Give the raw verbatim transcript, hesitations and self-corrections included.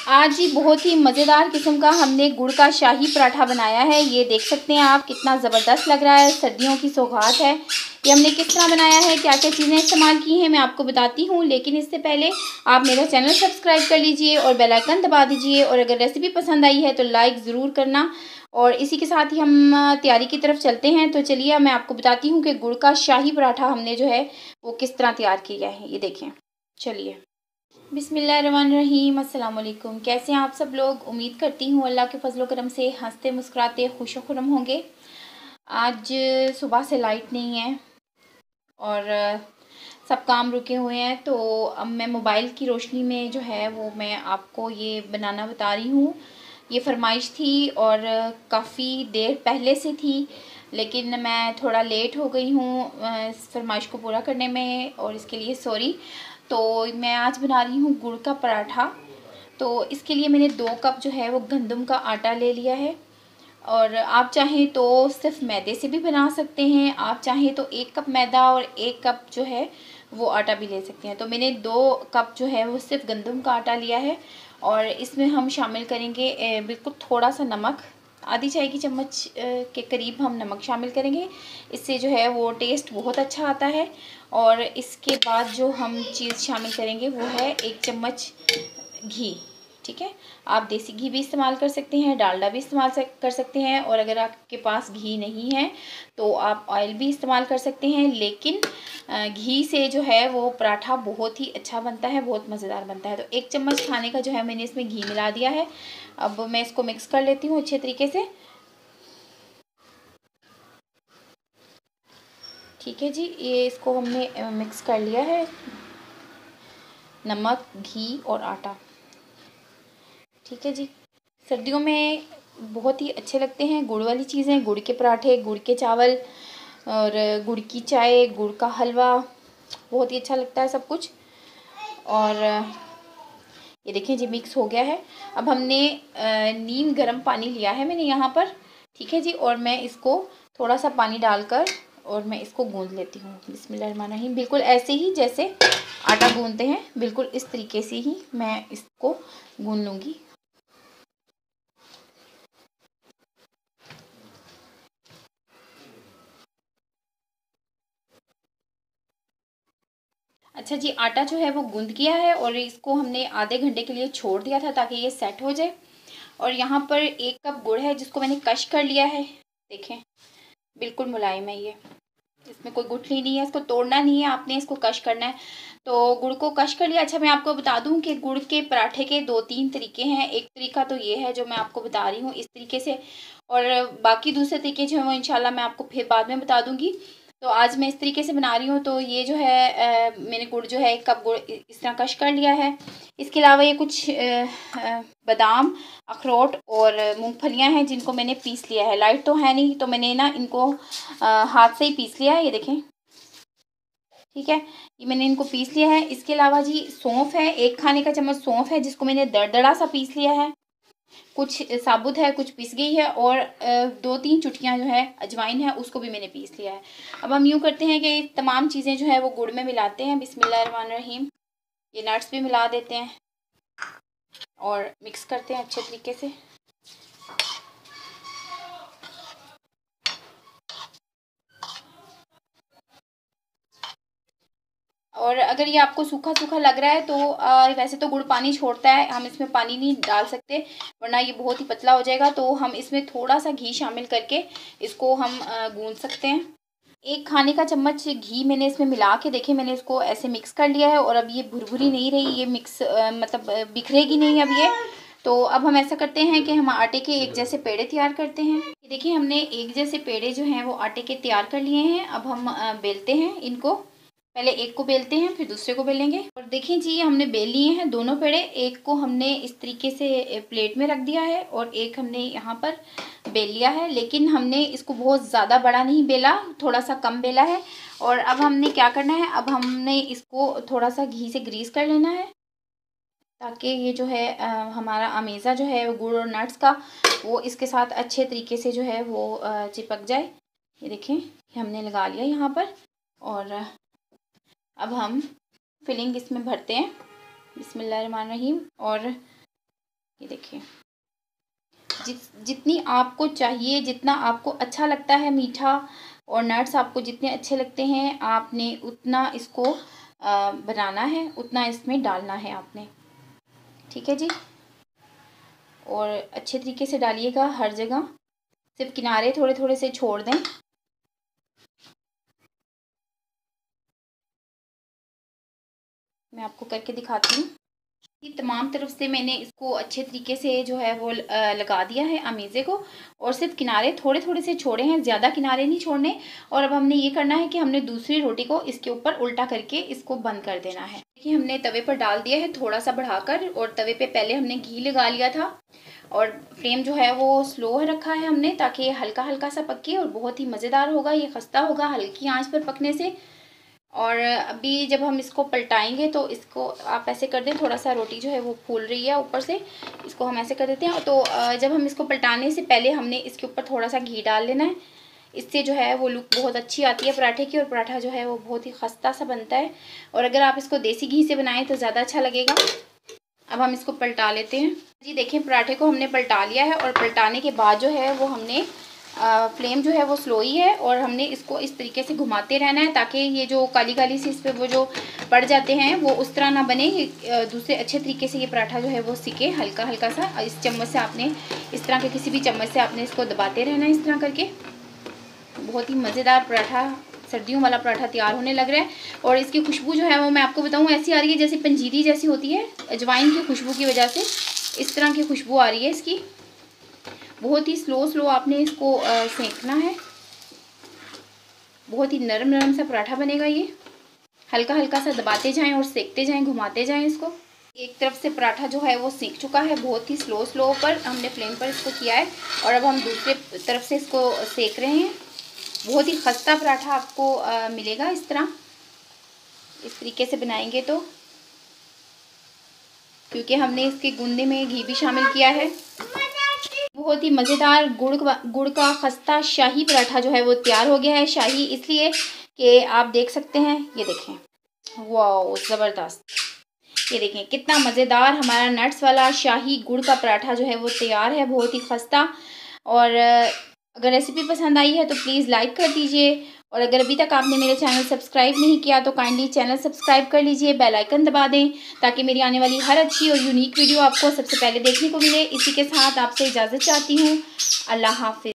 आज ही बहुत ही मज़ेदार किस्म का हमने गुड़ का शाही पराठा बनाया है। ये देख सकते हैं आप, कितना ज़बरदस्त लग रहा है। सर्दियों की सौगात है। ये हमने किस तरह बनाया है, क्या क्या चीज़ें इस्तेमाल की हैं, मैं आपको बताती हूँ। लेकिन इससे पहले आप मेरा चैनल सब्सक्राइब कर लीजिए और बेल आइकन दबा दीजिए। और अगर रेसिपी पसंद आई है तो लाइक ज़रूर करना। और इसी के साथ ही हम तैयारी की तरफ चलते हैं। तो चलिए मैं आपको बताती हूँ कि गुड़ का शाही पराठा हमने जो है वो किस तरह तैयार किया है। ये देखें, चलिए। बिस्मिल्लाहिर्रहमानिर्रहीम, अस्सलाम वालेकुम। कैसे हैं आप सब लोग? उम्मीद करती हूँ अल्लाह के फजलो करम से हंसते मुस्कुराते खुश खुरम होंगे। आज सुबह से लाइट नहीं है और सब काम रुके हुए हैं, तो अब मैं मोबाइल की रोशनी में जो है वो मैं आपको ये बनाना बता रही हूँ। ये फरमाइश थी और काफ़ी देर पहले से थी, लेकिन मैं थोड़ा लेट हो गई हूँ इस फरमाइश को पूरा करने में, और इसके लिए सॉरी। तो मैं आज बना रही हूँ गुड़ का पराठा। तो इसके लिए मैंने दो कप जो है वो गंदम का आटा ले लिया है। और आप चाहें तो सिर्फ मैदे से भी बना सकते हैं, आप चाहें तो एक कप मैदा और एक कप जो है वो आटा भी ले सकते हैं। तो मैंने दो कप जो है वो सिर्फ गंदम का आटा लिया है। और इसमें हम शामिल करेंगे बिल्कुल थोड़ा सा नमक, आधी चाय की चम्मच के करीब हम नमक शामिल करेंगे। इससे जो है वो टेस्ट बहुत अच्छा आता है। और इसके बाद जो हम चीज़ शामिल करेंगे वो है एक चम्मच घी। ठीक है, आप देसी घी भी इस्तेमाल कर सकते हैं, डालडा भी इस्तेमाल कर सकते हैं, और अगर आपके पास घी नहीं है तो आप ऑयल भी इस्तेमाल कर सकते हैं। लेकिन घी से जो है वो पराठा बहुत ही अच्छा बनता है, बहुत मज़ेदार बनता है। तो एक चम्मच खाने का जो है मैंने इसमें घी मिला दिया है। अब मैं इसको मिक्स कर लेती हूँ अच्छे तरीके से। ठीक है जी, ये इसको हमने मिक्स कर लिया है, नमक, घी और आटा। ठीक है जी, सर्दियों में बहुत ही अच्छे लगते हैं गुड़ वाली चीज़ें, गुड़ के पराठे, गुड़ के चावल और गुड़ की चाय, गुड़ का हलवा, बहुत ही अच्छा लगता है सब कुछ। और ये देखिए जी, मिक्स हो गया है। अब हमने नीम गर्म पानी लिया है मैंने यहाँ पर। ठीक है जी, और मैं इसको थोड़ा सा पानी डालकर और मैं इसको गूंद लेती हूँ। बिस्मिल्लाहिर्रहमानिर्रहीम। बिल्कुल ऐसे ही जैसे आटा गूंदते हैं, बिल्कुल इस तरीके से ही मैं इसको गूंद लूँगी। अच्छा जी, आटा जो है वो गूंद किया है और इसको हमने आधे घंटे के लिए छोड़ दिया था ताकि ये सेट हो जाए। और यहाँ पर एक कप गुड़ है जिसको मैंने कश कर लिया है। देखें, बिल्कुल मुलायम है ये, इसमें कोई गुठली नहीं है, इसको तोड़ना नहीं है, आपने इसको कश करना है। तो गुड़ को कश कर लिया। अच्छा, मैं आपको बता दूं कि गुड़ के पराठे के दो तीन तरीके हैं। एक तरीका तो ये है जो मैं आपको बता रही हूँ इस तरीके से, और बाकी दूसरे तरीके जो है वो इंशाल्लाह मैं आपको फिर बाद में बता दूंगी। तो आज मैं इस तरीके से बना रही हूँ। तो ये जो है आ, मैंने गुड़ जो है एक कप गुड़ इस तरह कश कर लिया है। इसके अलावा ये कुछ आ, बादाम, अखरोट और मूंगफलियां हैं जिनको मैंने पीस लिया है। लाइट तो है नहीं, तो मैंने ना इनको आ, हाथ से ही पीस लिया है। ये देखें, ठीक है, ये मैंने इनको पीस लिया है। इसके अलावा जी सौंफ है, एक खाने का चम्मच सौंफ है जिसको मैंने दरदरा सा पीस लिया है। कुछ साबुत है, कुछ पीस गई है, और दो तीन चुटकियां जो है अजवाइन है उसको भी मैंने पीस लिया है। अब हम यूँ करते हैं कि तमाम चीज़ें जो है वो गुड़ में मिलाते हैं। बिस्मिल्लाहिर्रहमानिर्रहीम। ये नट्स भी मिला देते हैं और मिक्स करते हैं अच्छे तरीके से। और अगर ये आपको सूखा सूखा लग रहा है तो आ, वैसे तो गुड़ पानी छोड़ता है, हम इसमें पानी नहीं डाल सकते वरना ये बहुत ही पतला हो जाएगा। तो हम इसमें थोड़ा सा घी शामिल करके इसको हम गूंद सकते हैं। एक खाने का चम्मच घी मैंने इसमें मिला के, देखे, मैंने इसको ऐसे मिक्स कर लिया है। और अब ये भुरभुरी नहीं रही, ये मिक्स आ, मतलब बिखरेगी नहीं अब ये। तो अब हम ऐसा करते हैं कि हम आटे के एक जैसे पेड़े तैयार करते हैं। ये देखिए, हमने एक जैसे पेड़े जो हैं वो आटे के तैयार कर लिए हैं। अब हम बेलते हैं इनको। पहले एक को बेलते हैं फिर दूसरे को बेलेंगे। और देखें जी, हमने बेल लिए हैं दोनों पेड़े। एक को हमने इस तरीके से प्लेट में रख दिया है और एक हमने यहाँ पर बेल लिया है। लेकिन हमने इसको बहुत ज़्यादा बड़ा नहीं बेला, थोड़ा सा कम बेला है। और अब हमने क्या करना है, अब हमने इसको थोड़ा सा घी से ग्रीस कर लेना है ताकि ये जो है आ, हमारा अमेज़ा जो है गुड़ और नट्स का वो इसके साथ अच्छे तरीके से जो है वो आ, चिपक जाए। ये देखें, ये हमने लगा लिया यहाँ पर। और अब हम फिलिंग इसमें भरते हैं। बिस्मिल्लाहिर्रहमानिर्रहीम। और ये देखिए, जित जितनी आपको चाहिए, जितना आपको अच्छा लगता है मीठा और नट्स आपको जितने अच्छे लगते हैं, आपने उतना इसको आ, बनाना है, उतना इसमें डालना है आपने। ठीक है जी। और अच्छे तरीके से डालिएगा हर जगह, सिर्फ किनारे थोड़े थोड़े से छोड़ दें। मैं आपको करके दिखाती हूँ। तमाम तरफ से मैंने इसको अच्छे तरीके से जो है वो लगा दिया है अमीज़े को, और सिर्फ किनारे थोड़े थोड़े से छोड़े हैं, ज़्यादा किनारे नहीं छोड़ने। और अब हमने ये करना है कि हमने दूसरी रोटी को इसके ऊपर उल्टा करके इसको बंद कर देना है। देखिए, हमने तवे पर डाल दिया है थोड़ा सा बढ़ाकर, और तवे पे पहले हमने घी लगा लिया था, और फ्लेम जो है वो स्लो रखा है हमने, ताकि ये हल्का हल्का सा पके और बहुत ही मज़ेदार होगा। ये खस्ता होगा हल्की आंच पर पकने से। और अभी जब हम इसको पलटाएंगे तो इसको आप ऐसे कर दें, थोड़ा सा रोटी जो है वो फूल रही है ऊपर से, इसको हम ऐसे कर देते हैं। तो जब हम इसको पलटाने से पहले हमने इसके ऊपर थोड़ा सा घी डाल लेना है। इससे जो है वो लुक बहुत अच्छी आती है पराठे की, और पराठा जो है वो बहुत ही खस्ता सा बनता है। और अगर आप इसको देसी घी से बनाएं तो ज़्यादा अच्छा लगेगा। अब हम इसको पलटा लेते हैं जी। देखिए, पराठे को हमने पलटा लिया है, और पलटाने के बाद जो है वो हमने आ, फ्लेम जो है वो स्लो ही है, और हमने इसको इस तरीके से घुमाते रहना है, ताकि ये जो काली काली सी इस पर वो जो पड़ जाते हैं वो उस तरह ना बने। दूसरे अच्छे तरीके से ये पराठा जो है वो सिके हल्का हल्का सा। इस चम्मच से आपने, इस तरह के किसी भी चम्मच से आपने इसको दबाते रहना है इस तरह करके। बहुत ही मज़ेदार पराठा, सर्दियों वाला पराठा तैयार होने लग रहा है। और इसकी खुशबू जो है वो मैं आपको बताऊँ ऐसी आ रही है जैसे पंजीरी जैसी होती है, अजवाइन की खुशबू की वजह से इस तरह की खुशबू आ रही है इसकी। बहुत ही स्लो स्लो आपने इसको सेंकना है। बहुत ही नरम नरम सा पराठा बनेगा ये। हल्का हल्का सा दबाते जाएं और सेकते जाएं, घुमाते जाएं इसको। एक तरफ से पराठा जो है वो सेक चुका है, बहुत ही स्लो स्लो पर हमने फ्लेम पर इसको किया है, और अब हम दूसरे तरफ से इसको सेक रहे हैं। बहुत ही खस्ता पराठा आपको आ, मिलेगा इस तरह, इस तरीके से बनाएंगे तो, क्योंकि हमने इसके गूंदे में घी भी शामिल किया है। बहुत ही मज़ेदार गुड़ गुड़ का खस्ता शाही पराठा जो है वो तैयार हो गया है। शाही इसलिए कि आप देख सकते हैं, ये देखें, वाह ज़बरदस्त। ये देखें कितना मज़ेदार हमारा नट्स वाला शाही गुड़ का पराठा जो है वो तैयार है, बहुत ही खस्ता। और अगर रेसिपी पसंद आई है तो प्लीज़ लाइक कर दीजिए, और अगर अभी तक आपने मेरे चैनल सब्सक्राइब नहीं किया तो काइंडली चैनल सब्सक्राइब कर लीजिए, बेल आइकन दबा दें, ताकि मेरी आने वाली हर अच्छी और यूनिक वीडियो आपको सबसे पहले देखने को मिले। इसी के साथ आपसे इजाज़त चाहती हूँ। अल्लाह हाफ़िज़।